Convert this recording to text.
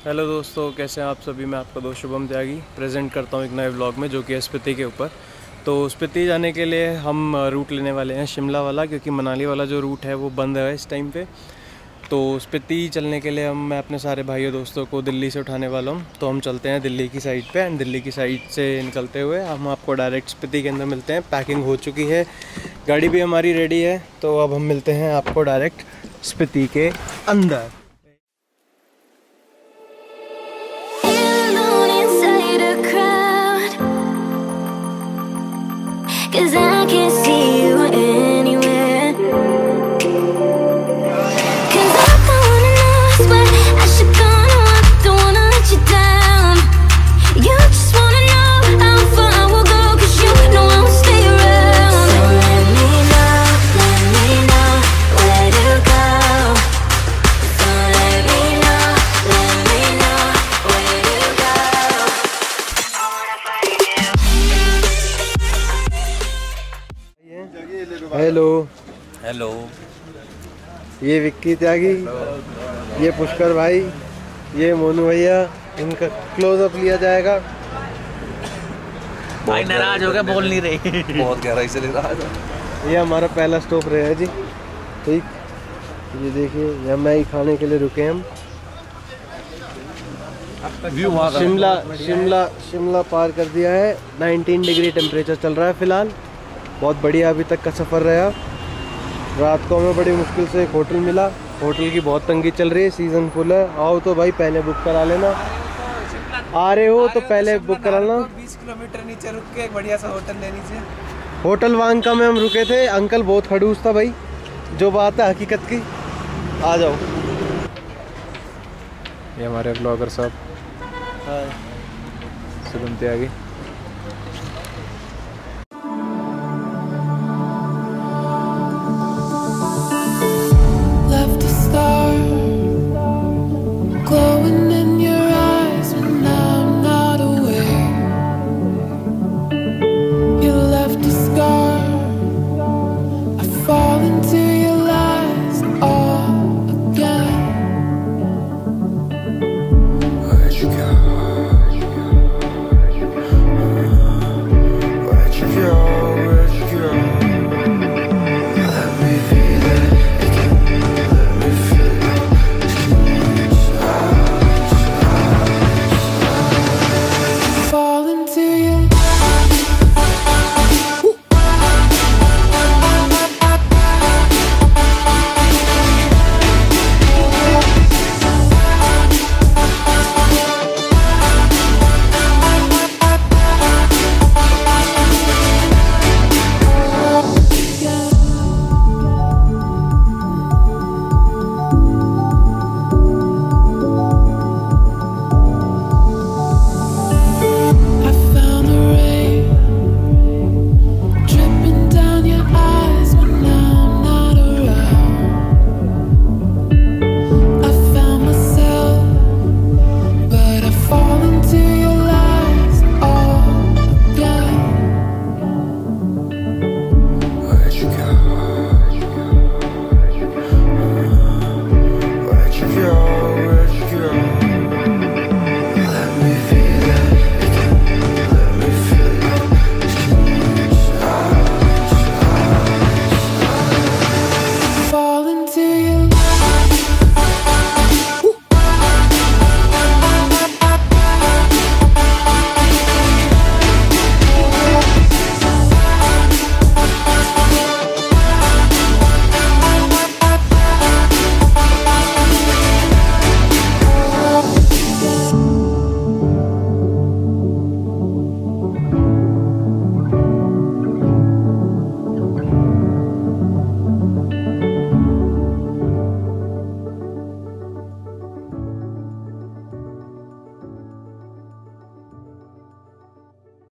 Hello दोस्तों, कैसे हैं आप सभी। मैं आपका दोस्त शुभम त्यागी प्रेजेंट करता हूं एक नए व्लॉग में, जो कि है स्पीति के ऊपर। तो स्पीति जाने के लिए हम रूट लेने वाले हैं शिमला वाला, क्योंकि मनाली वाला जो रूट है वो बंद है इस टाइम पे। तो स्पीति चलने के लिए मैं अपने सारे भाइयों दोस्तों को दिल्ली से उठाने वाला हूँ। तो हम चलते हैं दिल्ली की साइड पे, एंड दिल्ली की साइड से निकलते हुए हम आपको डायरेक्ट स्पीति के अंदर मिलते हैं। पैकिंग हो चुकी है, गाड़ी भी हमारी रेडी है। तो अब हम मिलते हैं आपको डायरेक्ट स्पीति के अंदर। Cause I can't see you anywhere. Cause I don't wanna know where I should go, no, I don't wanna let you down. You just wanna know how far I will go, cause you know I will stay around. So let me know where to go. So let me know where to go. I wanna find you. Hello hello, ये विक्की त्यागी, ये पुष्कर भाई, ये मोनू भैया। इनका close up लिया जाएगा। भाई नाराज हो गया, बोल नहीं रही। बहुत गहराई से ले रहा है। ये हमारा पहला स्टॉप रहा है जी। ठीक, ये देखिए यहाँ मैगी खाने के लिए रुके हम। शिमला पार कर दिया है। 19 डिग्री टेम्परेचर चल रहा है फिलहाल। बहुत बढ़िया अभी तक का सफ़र रहा। रात को हमें बड़ी मुश्किल से एक होटल मिला। होटल की बहुत तंगी चल रही है, सीज़न फुल है। आओ तो भाई पहले बुक करा लेना। आ रहे हो तो पहले बुक करा लेना। 20 किलोमीटर नीचे रुक के एक बढ़िया सा होटल लेनी चाहिए। होटल वांका में हम रुके थे। अंकल बहुत खड़ूस था भाई, जो बात है हकीकत की। आ जाओ। ये हमारे ब्लॉगर साहब शुभम त्यागी। Left a star glowing in your eyes when I'm not aware. You left a scar. I fall into your lies all again. Where'd you go?